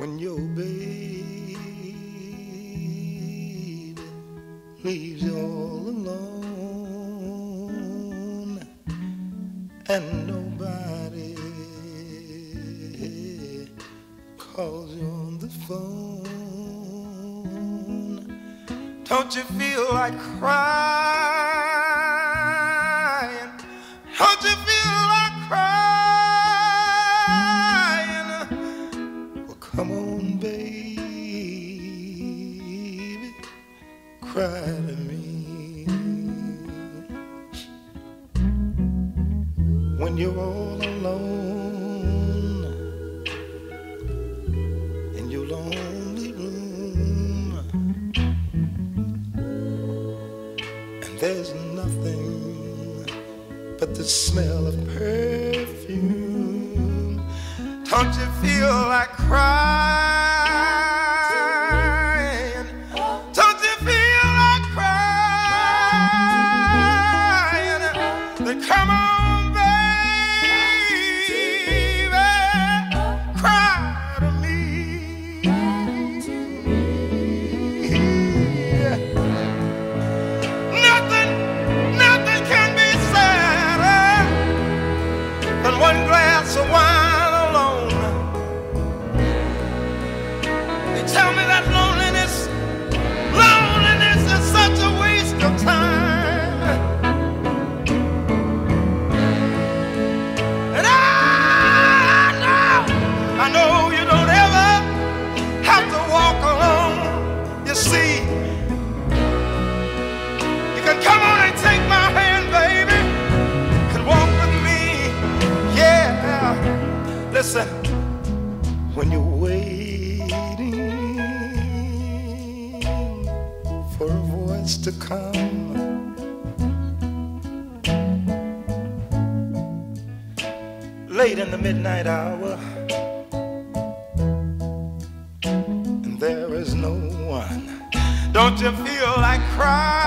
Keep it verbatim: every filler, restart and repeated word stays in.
when your baby leaves you all alone and nobody calls you on the phone? Don't you feel like crying? Don't you feel like crying? Well, come on, baby, cry to me. When you're all alone in your lonely room, and there's nothing but the smell of perfume, don't you feel like crying? Don't you feel like crying? Then come on, baby, cry to me. Nothing, nothing can be sadder than one glass of wine alone. They tell me that loneliness, loneliness is such a waste of time. And I know, I know you don't ever have to walk alone. You see, you can come on and take my hand, baby, and walk with me. Yeah, listen, when you're waiting for a voice to come, late in the midnight hour, and there is no one, don't you feel like crying?